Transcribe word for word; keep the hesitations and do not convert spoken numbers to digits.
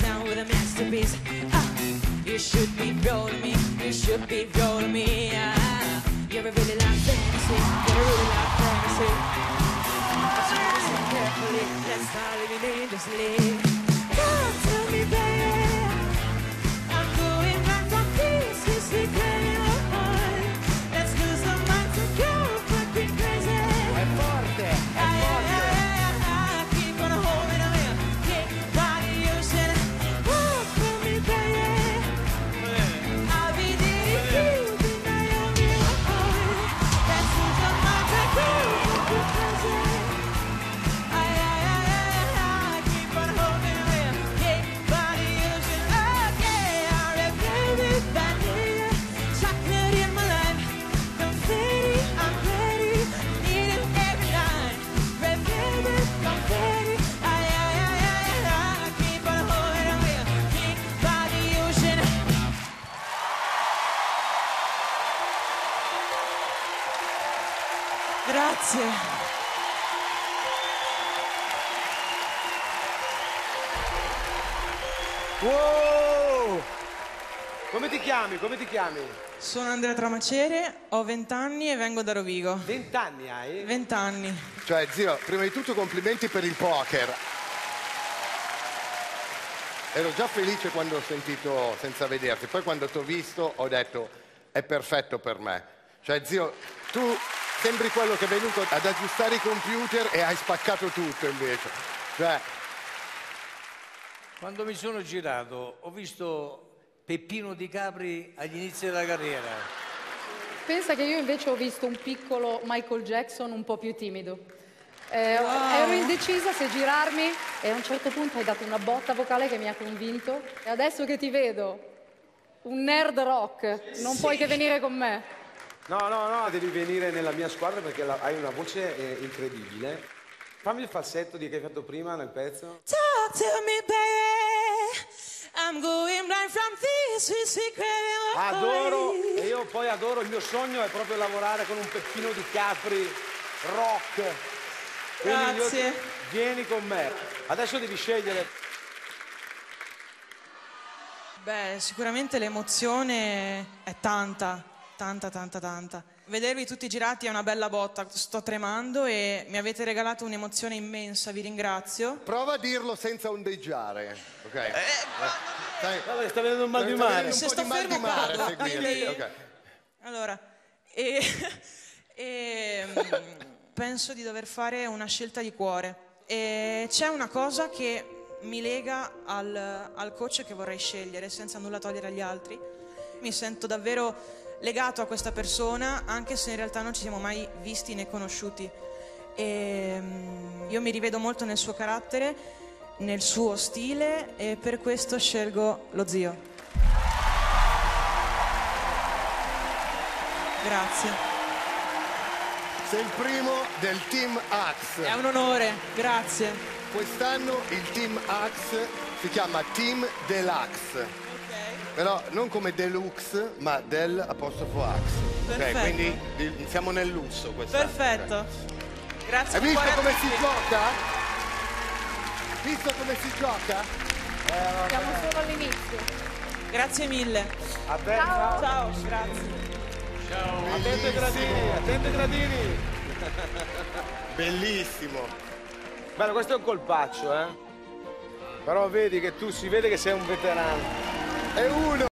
down with a masterpiece. Ah, you should be proud of me, you should be proud of me. Ah, you're a really like fantasy, you're a really like fantasy. But you listen carefully, let's start living dangerously. Come to me, baby, I'm going back from pieces to clear your heart. Let's lose the mind to go fucking crazy. È forte, è forte. Keep on holding on me, keep body using. Walk for me, baby. I'll be there if you deny on me. Let's lose the mind to go fucking crazy. Ay, ay, ay, ay, ay, keep on holding on me, keep body using. Okay, I'm a baby, vanilla, chocolate in my life. Confetti, I'm ready, need it every night. Red velvet, confetti, ay, ay, ay, ay, ay, keep on holding on me, keep body using. Grazie. Wow! Come ti chiami? Come ti chiami? Sono Andrea Tramacere, ho venti anni e vengo da Rovigo. Vent'anni hai? venti anni. Cioè, zio, prima di tutto complimenti per il poker. Ero già felice quando ho sentito senza vederti, poi quando ti ho visto ho detto è perfetto per me. Cioè, zio, tu sembri quello che è venuto ad aggiustare i computer e hai spaccato tutto invece. Cioè, Quando mi sono girato ho visto Peppino Di Capri agli inizi della carriera. Pensa che io invece ho visto un piccolo Michael Jackson un po' più timido. Eh, Ero indecisa se girarmi e a un certo punto hai dato una botta vocale che mi ha convinto. E adesso che ti vedo, un nerd rock, non puoi che venire con me. No, no, no, devi venire nella mia squadra perché la- hai una voce eh, incredibile. Fammi il falsetto di che hai fatto prima nel pezzo. Talk to me, baby. I'm going blind from this sweet secret. Adoro, e io poi adoro, il mio sogno è proprio lavorare con un Peppino Di Capri rock. Quindi io- Grazie. vieni con me. Adesso devi scegliere. Beh, sicuramente l'emozione è tanta, tanta, tanta, tanta. Vedervi tutti girati è una bella botta. Sto tremando e mi avete regalato un'emozione immensa, vi ringrazio. prova a dirlo senza ondeggiare, ok? Eh, Sai, Allora, sta venendo un mal di sta venendo mare. un Se po' sto di mal fermo di mare a cado, seguirti, quindi- ok. Allora, e, e, mm, penso di dover fare una scelta di cuore. E c'è una cosa che mi lega al, al coach che vorrei scegliere, senza nulla togliere agli altri. Mi sento davvero legato a questa persona, anche se in realtà non ci siamo mai visti né conosciuti. E, mm, io mi rivedo molto nel suo carattere, nel suo stile, e per questo scelgo lo zio. Grazie. Sei il primo del team Axe. È un onore, grazie. Quest'anno il team Axe si chiama Team Deluxe. Però non come deluxe, ma del apostrofo Axe. Ok, Perfetto. quindi di- siamo nel lusso quest'anno. Perfetto. Grazie. Hai visto cuore a come tutti. si gioca? Visto come si gioca? Siamo solo all'inizio. Grazie mille. A te, Ciao. Ciao, grazie. attento ai gradini, attento ai gradini. Bellissimo. Bello, questo è un colpaccio, eh. Però vedi che tu si vede che sei un veterano. È uno.